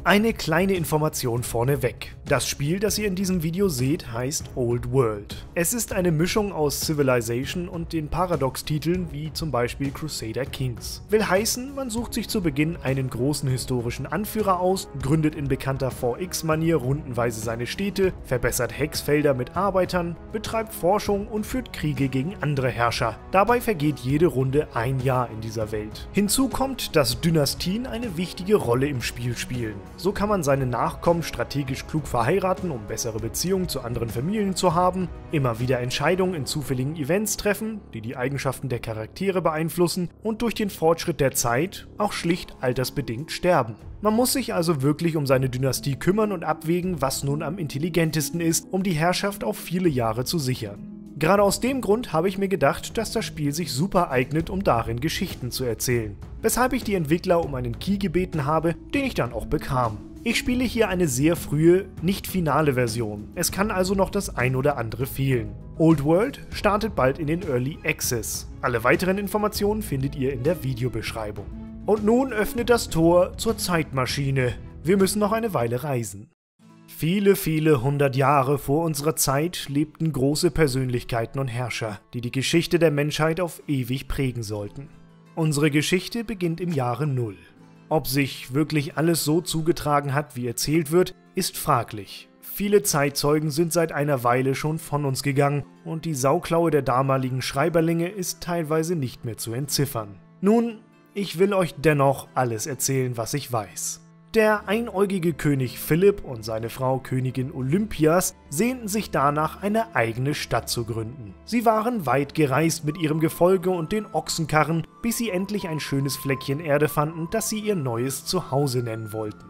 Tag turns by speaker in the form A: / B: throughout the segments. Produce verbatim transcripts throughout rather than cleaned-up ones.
A: Eine kleine Information vorneweg. Das Spiel, das ihr in diesem Video seht, heißt Old World. Es ist eine Mischung aus Civilization und den Paradox-Titeln wie zum Beispiel Crusader Kings. Will heißen, man sucht sich zu Beginn einen großen historischen Anführer aus, gründet in bekannter vier X-Manier rundenweise seine Städte, verbessert Hexfelder mit Arbeitern, betreibt Forschung und führt Kriege gegen andere Herrscher. Dabei vergeht jede Runde ein Jahr in dieser Welt. Hinzu kommt, dass Dynastien eine wichtige Rolle im Spiel spielen. So kann man seine Nachkommen strategisch klug verheiraten, um bessere Beziehungen zu anderen Familien zu haben, immer wieder Entscheidungen in zufälligen Events treffen, die die Eigenschaften der Charaktere beeinflussen und durch den Fortschritt der Zeit auch schlicht altersbedingt sterben. Man muss sich also wirklich um seine Dynastie kümmern und abwägen, was nun am intelligentesten ist, um die Herrschaft auf viele Jahre zu sichern. Gerade aus dem Grund habe ich mir gedacht, dass das Spiel sich super eignet, um darin Geschichten zu erzählen. Weshalb ich die Entwickler um einen Key gebeten habe, den ich dann auch bekam. Ich spiele hier eine sehr frühe, nicht finale Version. Es kann also noch das ein oder andere fehlen. Old World startet bald in den Early Access. Alle weiteren Informationen findet ihr in der Videobeschreibung. Und nun öffnet das Tor zur Zeitmaschine. Wir müssen noch eine Weile reisen. Viele, viele hundert Jahre vor unserer Zeit lebten große Persönlichkeiten und Herrscher, die die Geschichte der Menschheit auf ewig prägen sollten. Unsere Geschichte beginnt im Jahre Null. Ob sich wirklich alles so zugetragen hat, wie erzählt wird, ist fraglich. Viele Zeitzeugen sind seit einer Weile schon von uns gegangen und die Sauklaue der damaligen Schreiberlinge ist teilweise nicht mehr zu entziffern. Nun, ich will euch dennoch alles erzählen, was ich weiß. Der einäugige König Philipp und seine Frau Königin Olympias sehnten sich danach, eine eigene Stadt zu gründen. Sie waren weit gereist mit ihrem Gefolge und den Ochsenkarren, bis sie endlich ein schönes Fleckchen Erde fanden, das sie ihr neues Zuhause nennen wollten.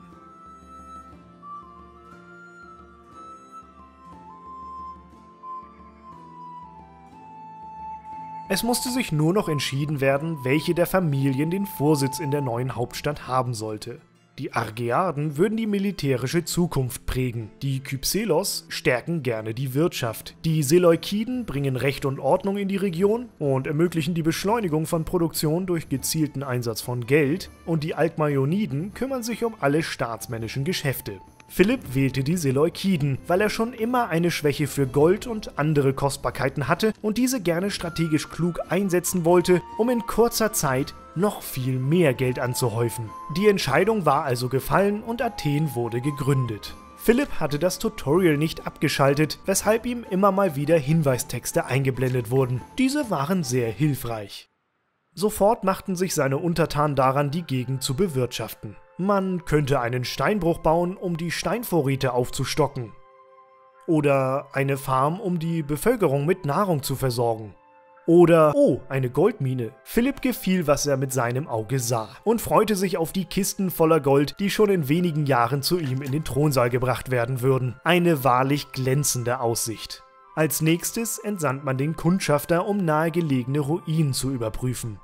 A: Es musste sich nur noch entschieden werden, welche der Familien den Vorsitz in der neuen Hauptstadt haben sollte. Die Argeaden würden die militärische Zukunft prägen, die Kypselos stärken gerne die Wirtschaft, die Seleukiden bringen Recht und Ordnung in die Region und ermöglichen die Beschleunigung von Produktion durch gezielten Einsatz von Geld, und die Alkmaioniden kümmern sich um alle staatsmännischen Geschäfte. Philipp wählte die Seleukiden, weil er schon immer eine Schwäche für Gold und andere Kostbarkeiten hatte und diese gerne strategisch klug einsetzen wollte, um in kurzer Zeit noch viel mehr Geld anzuhäufen. Die Entscheidung war also gefallen und Athen wurde gegründet. Philipp hatte das Tutorial nicht abgeschaltet, weshalb ihm immer mal wieder Hinweistexte eingeblendet wurden. Diese waren sehr hilfreich. Sofort machten sich seine Untertanen daran, die Gegend zu bewirtschaften. Man könnte einen Steinbruch bauen, um die Steinvorräte aufzustocken. Oder eine Farm, um die Bevölkerung mit Nahrung zu versorgen. Oder, oh, eine Goldmine. Philipp gefiel, was er mit seinem Auge sah und freute sich auf die Kisten voller Gold, die schon in wenigen Jahren zu ihm in den Thronsaal gebracht werden würden. Eine wahrlich glänzende Aussicht. Als nächstes entsandt man den Kundschafter, um nahegelegene Ruinen zu überprüfen.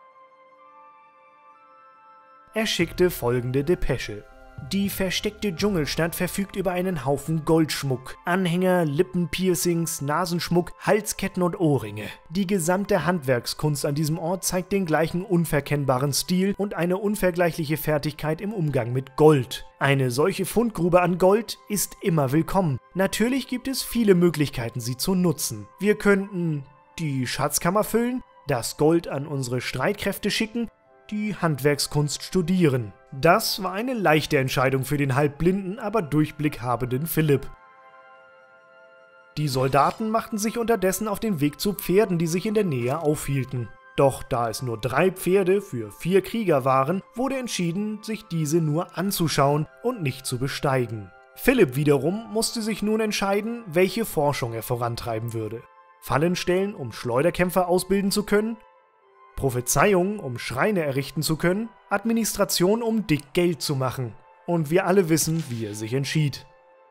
A: Er schickte folgende Depesche. Die versteckte Dschungelstadt verfügt über einen Haufen Goldschmuck, Anhänger, Lippenpiercings, Nasenschmuck, Halsketten und Ohrringe. Die gesamte Handwerkskunst an diesem Ort zeigt den gleichen unverkennbaren Stil und eine unvergleichliche Fertigkeit im Umgang mit Gold. Eine solche Fundgrube an Gold ist immer willkommen. Natürlich gibt es viele Möglichkeiten, sie zu nutzen. Wir könnten die Schatzkammer füllen, das Gold an unsere Streitkräfte schicken, die Handwerkskunst studieren. Das war eine leichte Entscheidung für den halbblinden, aber durchblickhabenden Philipp. Die Soldaten machten sich unterdessen auf den Weg zu Pferden, die sich in der Nähe aufhielten. Doch da es nur drei Pferde für vier Krieger waren, wurde entschieden, sich diese nur anzuschauen und nicht zu besteigen. Philipp wiederum musste sich nun entscheiden, welche Forschung er vorantreiben würde. Fallen stellen, um Schleuderkämpfer ausbilden zu können? Prophezeiungen, um Schreine errichten zu können, Administration, um dick Geld zu machen. Und wir alle wissen, wie er sich entschied.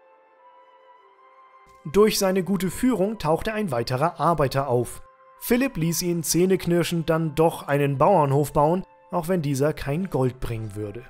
A: Durch seine gute Führung tauchte ein weiterer Arbeiter auf. Philipp ließ ihn zähneknirschend dann doch einen Bauernhof bauen, auch wenn dieser kein Gold bringen würde.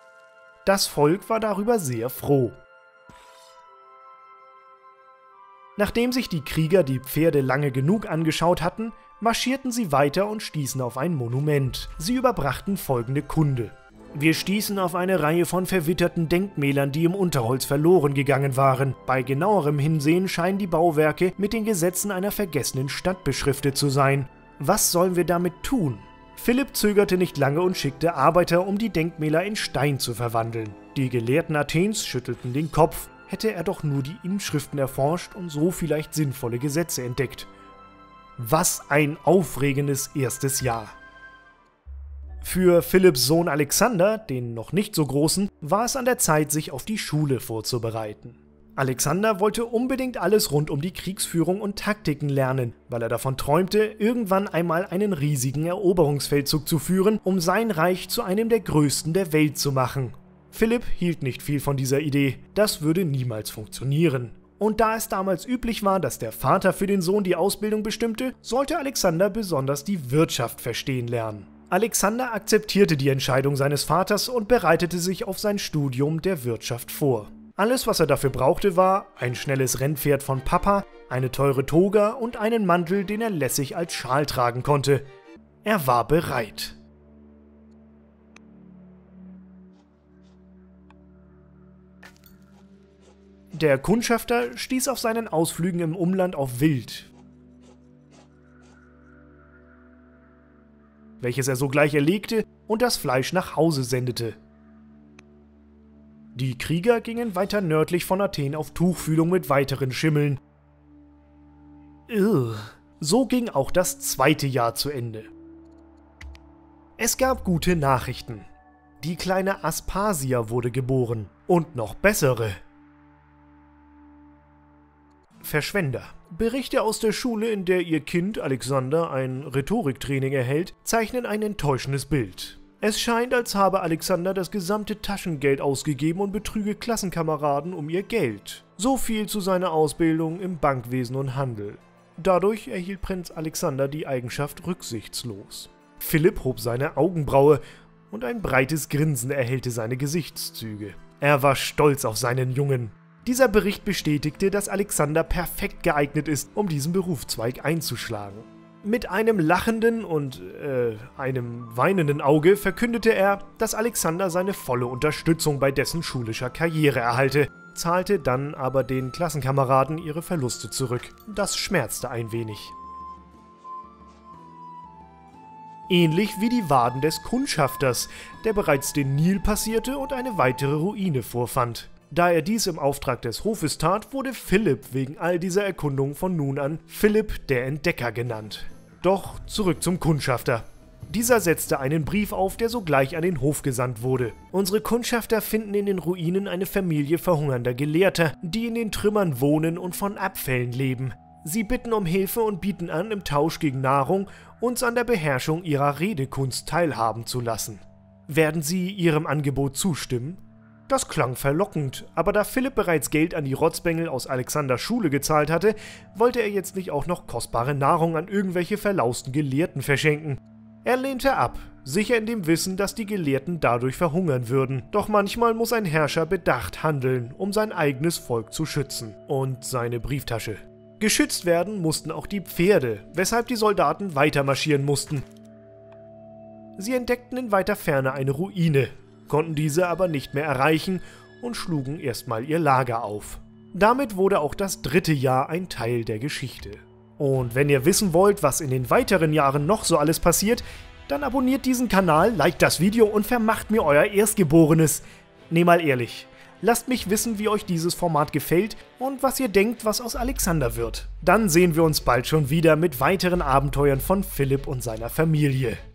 A: Das Volk war darüber sehr froh. Nachdem sich die Krieger die Pferde lange genug angeschaut hatten, marschierten sie weiter und stießen auf ein Monument. Sie überbrachten folgende Kunde: Wir stießen auf eine Reihe von verwitterten Denkmälern, die im Unterholz verloren gegangen waren. Bei genauerem Hinsehen scheinen die Bauwerke mit den Gesetzen einer vergessenen Stadt beschriftet zu sein. Was sollen wir damit tun? Philipp zögerte nicht lange und schickte Arbeiter, um die Denkmäler in Stein zu verwandeln. Die Gelehrten Athens schüttelten den Kopf. Hätte er doch nur die Inschriften erforscht und so vielleicht sinnvolle Gesetze entdeckt. Was ein aufregendes erstes Jahr! Für Philipps Sohn Alexander, den noch nicht so großen, war es an der Zeit, sich auf die Schule vorzubereiten. Alexander wollte unbedingt alles rund um die Kriegsführung und Taktiken lernen, weil er davon träumte, irgendwann einmal einen riesigen Eroberungsfeldzug zu führen, um sein Reich zu einem der größten der Welt zu machen. Philipp hielt nicht viel von dieser Idee, das würde niemals funktionieren. Und da es damals üblich war, dass der Vater für den Sohn die Ausbildung bestimmte, sollte Alexander besonders die Wirtschaft verstehen lernen. Alexander akzeptierte die Entscheidung seines Vaters und bereitete sich auf sein Studium der Wirtschaft vor. Alles, was er dafür brauchte, war ein schnelles Rennpferd von Papa, eine teure Toga und einen Mantel, den er lässig als Schal tragen konnte. Er war bereit. Der Kundschafter stieß auf seinen Ausflügen im Umland auf Wild, welches er sogleich erlegte und das Fleisch nach Hause sendete. Die Krieger gingen weiter nördlich von Athen auf Tuchfühlung mit weiteren Schimmeln. Irr. So ging auch das zweite Jahr zu Ende. Es gab gute Nachrichten. Die kleine Aspasia wurde geboren. Und noch bessere. Verschwender. Berichte aus der Schule, in der ihr Kind Alexander ein Rhetoriktraining erhält, zeichnen ein enttäuschendes Bild. Es scheint, als habe Alexander das gesamte Taschengeld ausgegeben und betrüge Klassenkameraden um ihr Geld. So viel zu seiner Ausbildung im Bankwesen und Handel. Dadurch erhielt Prinz Alexander die Eigenschaft rücksichtslos. Philipp hob seine Augenbraue und ein breites Grinsen erhellte seine Gesichtszüge. Er war stolz auf seinen Jungen. Dieser Bericht bestätigte, dass Alexander perfekt geeignet ist, um diesen Berufszweig einzuschlagen. Mit einem lachenden und äh, einem weinenden Auge verkündete er, dass Alexander seine volle Unterstützung bei dessen schulischer Karriere erhalte, zahlte dann aber den Klassenkameraden ihre Verluste zurück. Das schmerzte ein wenig. Ähnlich wie die Waden des Kundschafters, der bereits den Nil passierte und eine weitere Ruine vorfand. Da er dies im Auftrag des Hofes tat, wurde Philipp wegen all dieser Erkundungen von nun an Philipp der Entdecker genannt. Doch zurück zum Kundschafter. Dieser setzte einen Brief auf, der sogleich an den Hof gesandt wurde. Unsere Kundschafter finden in den Ruinen eine Familie verhungernder Gelehrter, die in den Trümmern wohnen und von Abfällen leben. Sie bitten um Hilfe und bieten an, im Tausch gegen Nahrung uns an der Beherrschung ihrer Redekunst teilhaben zu lassen. Werden Sie ihrem Angebot zustimmen? Das klang verlockend, aber da Philipp bereits Geld an die Rotzbengel aus Alexanders Schule gezahlt hatte, wollte er jetzt nicht auch noch kostbare Nahrung an irgendwelche verlausten Gelehrten verschenken. Er lehnte ab, sicher in dem Wissen, dass die Gelehrten dadurch verhungern würden. Doch manchmal muss ein Herrscher bedacht handeln, um sein eigenes Volk zu schützen. Und seine Brieftasche. Geschützt werden mussten auch die Pferde, weshalb die Soldaten weiter marschieren mussten. Sie entdeckten in weiter Ferne eine Ruine, konnten diese aber nicht mehr erreichen und schlugen erstmal ihr Lager auf. Damit wurde auch das dritte Jahr ein Teil der Geschichte. Und wenn ihr wissen wollt, was in den weiteren Jahren noch so alles passiert, dann abonniert diesen Kanal, liked das Video und vermacht mir euer Erstgeborenes. Nee, mal ehrlich, lasst mich wissen, wie euch dieses Format gefällt und was ihr denkt, was aus Alexander wird. Dann sehen wir uns bald schon wieder mit weiteren Abenteuern von Philipp und seiner Familie.